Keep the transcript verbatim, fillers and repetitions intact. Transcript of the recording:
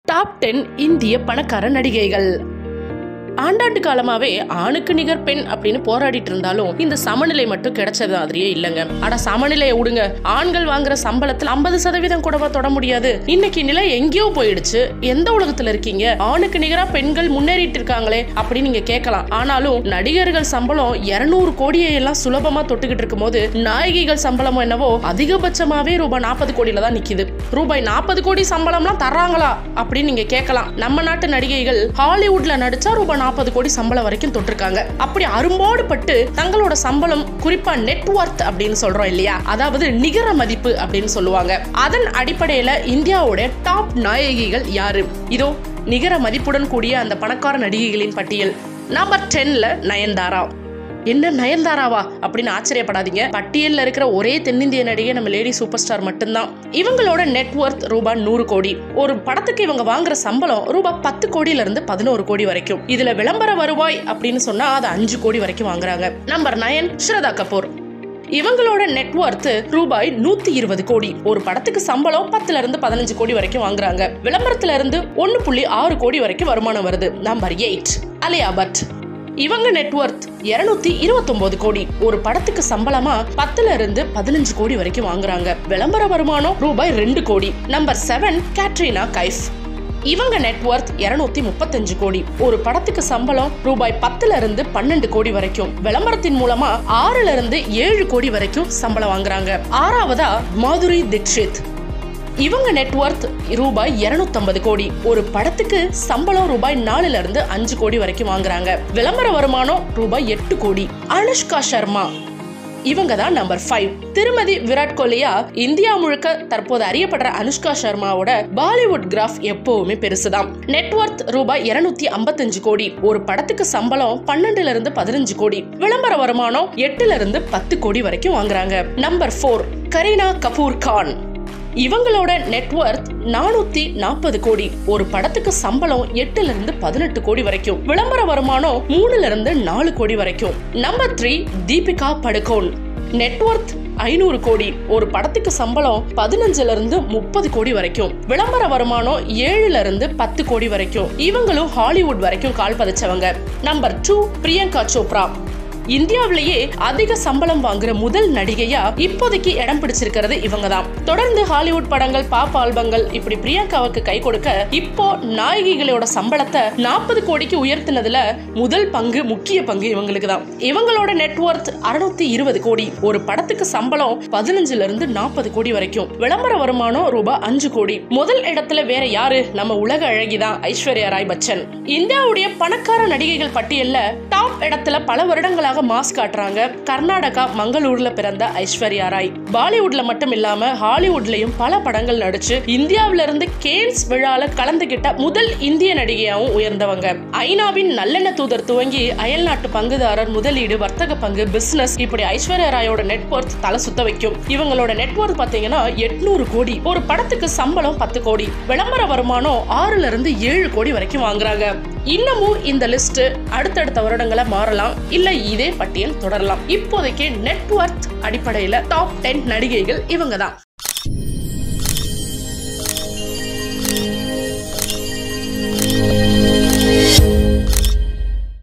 Top ten இந்திய பணக்கார நடிகைகள். ஆண்டாண்டு காலமாவே ஆணுக்கு நிகர் பெண் அப்படின்னு போராடிட்டு இருந்தாலும் இந்த சமநிலை மட்டும் கிடைச்சது மாதிரியே இல்லங்க. ஆனா சமநிலையை விடுங்க, ஆண்கள் வாங்குற சம்பளத்தில் ஐம்பது சதவீதம் கூடவா தொட முடியாது? இன்னைக்கு நிலை எங்கேயோ போயிடுச்சு. எந்த உலகத்துல இருக்கீங்க? ஆணுக்கு நிகரா பெண்கள் முன்னேறிட்டு இருக்காங்களே அப்படின்னு நீங்க கேட்கலாம். ஆனாலும் நடிகர்கள் சம்பளம் இருநூறு கோடியை எல்லாம் சுலபமா தொட்டுக்கிட்டு இருக்கும் போது நாயகிகள் சம்பளம் என்னவோ அதிகபட்சமாவே ரூபாய் நாற்பது கோடியில தான் நிக்குது. ரூபாய் நாற்பது கோடி சம்பளம்லாம் தர்றாங்களா அப்படின்னு நீங்க கேட்கலாம். நம்ம நாட்டு நடிகைகள் ஹாலிவுட்ல நடிச்சா ரூபாய் நாற்பது கோடி சம்பளம் வரைக்கும் தொட்டிருக்காங்க. அப்படி அரும்பாடு பட்டு தங்களோட சம்பளம், குறிப்பா நெட்வொர்த் அப்படின்னு சொல்றோம் இல்லையா, அதாவது நிகர மதிப்பு அப்படின்னு சொல்லுவாங்க, அதன் அடிப்படையில இந்தியாவோட டாப் நாயகிகள் யாரு? இதோ நிகர மதிப்புடன் கூடிய அந்த பணக்கார நடிகைகளின் பட்டியல். நம்பர் டென்ல நயன்தாரா. என்ன நயன்தாராவா அப்படின்னு ஆச்சரியப்படாதீங்க. பட்டியல்ல இருக்கிற ஒரே தென்னிந்திய நடிகை நம்ம லேடி சூப்பர் ஸ்டார் மட்டும்தான். இவங்களோட நெட்வொர்த் ரூபாய் நூறு கோடி. ஒரு படத்துக்கு இவங்க வாங்குற சம்பளம் ரூபாய் பத்து கோடியில இருந்து பதினோரு கோடி வரைக்கும். இதுல விளம்பர வருவாய் அப்படின்னு சொன்னா அது அஞ்சு கோடி வரைக்கும் வாங்குறாங்க. Number nine Shraddha Kapoor. இவங்களோட நெட்வொர்த் ரூபாய் நூத்தி இருபது கோடி. ஒரு படத்துக்கு சம்பளம் பத்துல இருந்து பதினஞ்சு கோடி வரைக்கும் வாங்குறாங்க. விளம்பரத்துல இருந்து ஒன்னு புள்ளி ஆறு கோடி வரைக்கும் வருமானம் வருது. Number eight Alia Bhatt. இவங்க நெட்வொர்த் இருநூத்தி இருபத்தி ஒன்பது கோடி. ஒரு படத்துக்கு சம்பளமா பத்துல இருந்து பதினஞ்சு கோடி வரைக்கும் வாங்குறாங்க. விளம்பர வருமானம் ரூபாய் ரெண்டு கோடி. Number seven Katrina Kaif. இவங்க நெட்வொர்த் இருநூத்தி முப்பத்தஞ்சு கோடி. ஒரு படத்துக்கு சம்பளம் ரூபாய் பத்துல இருந்து பன்னெண்டு கோடி வரைக்கும். விளம்பரத்தின் மூலமா ஆறுல இருந்து ஏழு கோடி வரைக்கும் சம்பளம் வாங்குறாங்க. ஆறாவதா மாதுரி தீக்ஷித். இவங்க நெட்வொர்த் ரூபாய் இருநூத்தி ஐம்பது கோடி. ஒரு படத்துக்கு சம்பளம் ரூபாய் நாலுல இருந்து அஞ்சு கோடி வரைக்கும் வாங்குறாங்க. விளம்பர வருமானம் ரூபாய் எட்டு கோடி. அனுஷ்கா சர்மா. இவங்க தான் நம்பர் ஃபைவ். திருமதி விராட் கோலியா இந்தியா முழுக்க தற்போது அறியப்படுற அனுஷ்கா சர்மாவோட பாலிவுட் கிராஃப் எப்பவுமே பெருசுதான். நெட்வொர்த் ரூபாய் இருநூத்தி ஐம்பத்தஞ்சு கோடி. ஒரு படத்துக்கு சம்பளம் பன்னெண்டுல இருந்து பதினஞ்சு கோடி. விளம்பர வருமானம் எட்டுல இருந்து பத்து கோடி வரைக்கும் வாங்குறாங்க. Number four Kareena Kapoor Khan. இவங்களோட நெட்வொர்த் நானூத்தி நாற்பது கோடி. ஒரு படத்துக்கு சம்பளம் எட்டுல இருந்து பதினெட்டு கோடி வரைக்கும். விளம்பர வருமானம் மூணுல இருந்து நாலு கோடி வரைக்கும். Number three Deepika Padukone. Net worth ஐநூறு கோடி. ஒரு படத்துக்கு சம்பளம் பதினஞ்சுல இருந்து முப்பது கோடி வரைக்கும். விளம்பர வருமானம் ஏழுல இருந்து பத்து கோடி வரைக்கும். இவங்களும் ஹாலிவுட் வரைக்கும் கால் பதிச்சவங்க. Number two Priyanka Chopra. இந்தியாவிலேயே அதிக சம்பளம் வாங்குற முதல் நடிகையா இப்போதைக்கு இடம் பிடிச்சிருக்கிறது இவங்க தான். தொடர்ந்து ஹாலிவுட் படங்கள், பாப் ஆல்பங்கள் இப்படி பிரியங்காவுக்கு கை கொடுக்க இப்போ நாயகிகளோட சம்பளத்தை நாற்பது கோடிக்கு உயர்த்தினதுல முதல் பங்கு, முக்கிய பங்கு இவங்களுக்கு தான். இவங்களோட நெட்வொர்த் அறுநூத்தி இருபது கோடி. ஒரு படத்துக்கு சம்பளம் பதினஞ்சுல இருந்து நாற்பது கோடி வரைக்கும். விளம்பர வருமானம் ரூபாய் அஞ்சு கோடி. முதல் இடத்துல வேற யாரு? நம்ம உலக அழகிதான் ஐஸ்வர்யா ராய் பச்சன். இந்தியாவுடைய பணக்கார நடிகைகள் பட்டியல்ல டாப் இடத்துல பல வருடங்களாக மாஸ் காட்டுறாங்க. கர்நாடகா மங்களூர்ல பிறந்த ஐஸ்வர்யா ராய் பாலிவுட்ல மட்டும் இல்லாம ஹாலிவுட்லயும் பல படங்கள் நடிச்சு இந்தியாவில இருந்து கேன்ஸ் விழால கலந்துகிட்ட முதல் இந்திய நடிகையாவும் உயர்ந்தவங்க. ஐநாவின் நல்லெண்ண தூதர் துவங்கி அயல் நாட்டு பங்குதாரர், முதலீடு, வர்த்தக பங்கு, பிசினஸ், இப்படி ஐஸ்வர்யா ராயோட நெட்வொர்த் தலை சுத்த வைக்கும். இவங்களோட நெட்வொர்த் பாத்தீங்கன்னா எட்நூறு கோடி. ஒரு படத்துக்கு சம்பளம் பத்து கோடி. விளம்பர வருமானம் ஆறுல இருந்து ஏழு கோடி வரைக்கும் வாங்குறாங்க. இன்னமும் இந்த லிஸ்ட் அடுத்தடுத்த வருடங்கள மாறலாம், இல்ல இதே பட்டியல் தொடரலாம். இப்போதைக்கு நெட்வொர்த் அடிப்படையில டாப் டென் நடிகைகள் இவங்க தான்.